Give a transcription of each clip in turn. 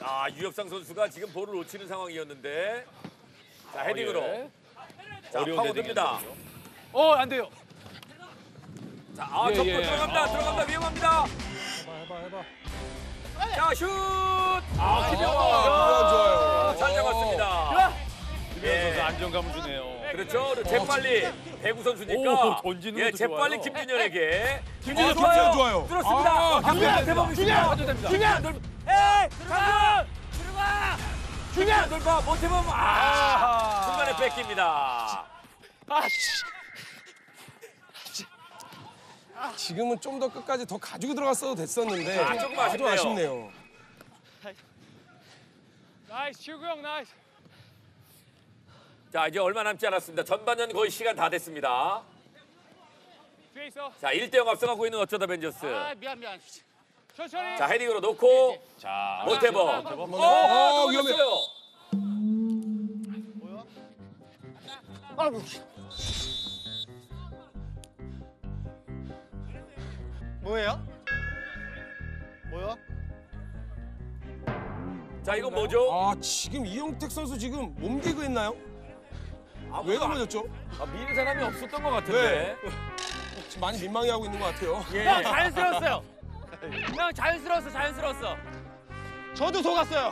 아, 유엽상 선수가 지금 볼을 놓치는 상황이었는데. 자, 헤딩으로. 예. 자, 어려운 파고듭니다. 안 돼요. 자, 아, 예, 접고 예. 들어갑니다. 위험합니다. 해봐. 자, 슛! 아, 김영원. 좋아요. 잘 잡았습니다. 김현 선수 안정감을 주네요. 그렇죠. 재빨리 배구 선수니까. 오, 던지는 것도 재빨리 좋아요. 김준현에게. 김준현 좋아요. 좋아요. 뚫었습니다. 아, 김준현 대박 있습니다. 준현! 에이! 강준! 들어가! 준현! 돌파 못해보면 중간에 뺏깁니다. 지금은 좀 더 끝까지 더 가지고 들어갔어도 됐었는데 아, 조금 아주 아쉽네요. 아쉽네요. 나이스, 최구 형 나이스. 자, 이제 얼마 남지 않았습니다. 전반전 거의 시간 다 됐습니다. 뒤에 있어. 자, 1대0 앞서가고 있는 어쩌다 벤져스. 미안. 천천히. 자, 헤딩으로 놓고 자, 모태범. 위험해. 넘어졌어요. 뭐예요? 뭐야? 자, 이건 뭐죠? 아, 지금 이영택 선수 지금 몸개그 했나요? 왜 넘어졌죠? 미는 사람이 없었던 것 같은데. 지금 많이 민망해하고 있는 것 같아요. 예. 자연스러웠어요. 형 자연스러웠어. 저도 속았어요.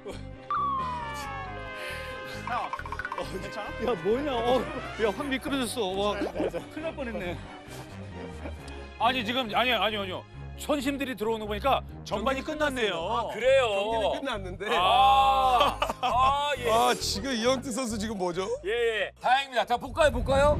야 뭐냐? 야확 미끄러졌어. 와 큰일 날 뻔했네. 아니 지금 아니요. 선심들이 들어오는 거 보니까 전반이 끝났네요. 그래요. 경기는 끝났는데. 예. 아, 지금 이영택 선수 지금 뭐죠? 예. 다행입니다. 자, 볼까요?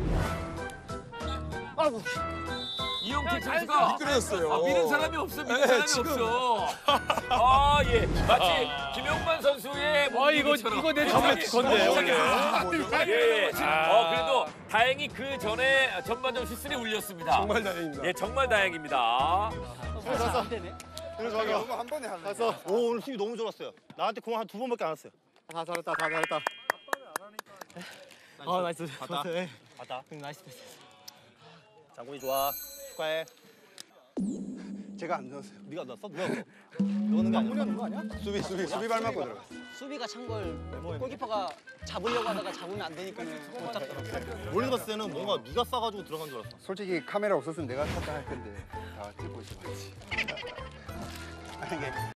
아이고. 이용택 선수가 미끄러졌어요. 미는 사람이 없어. 미는 네, 사람이 지금. 없어. 예. 마치 김용만 선수의 이거 내 전매 건데 원래. 예. 그래도 다행히 그 전에 전반전 휘슬이 울렸습니다. 정말 다행입니다. 예, 정말 다행입니다. 안 되네. 그래서 이거 한 번에 하는 가서 오늘 힘이 너무 좋았어요. 나한테 공 한 2번밖에 안 왔어요. 다 잘했다. 나이스. 봤다. 봤다. 나이스. 장군이 좋아. 축하해. 제가 안 넣었어요. 네가 넣었어? 누가 넣었어? 넣는 거 아니야? 넣은 거 아니야? 수비 발 맞고 들어갔어. 수비가 찬 걸 골키퍼가 잡으려고 하다가 잡으면 안 되니까는 못 잡더라고요. 원래 봤을 때는 뭔가 네가 싸가지고 들어간 줄 알았어. 솔직히 카메라 없었으면 내가 탔다 할 건데 다 찍고 있어가지고.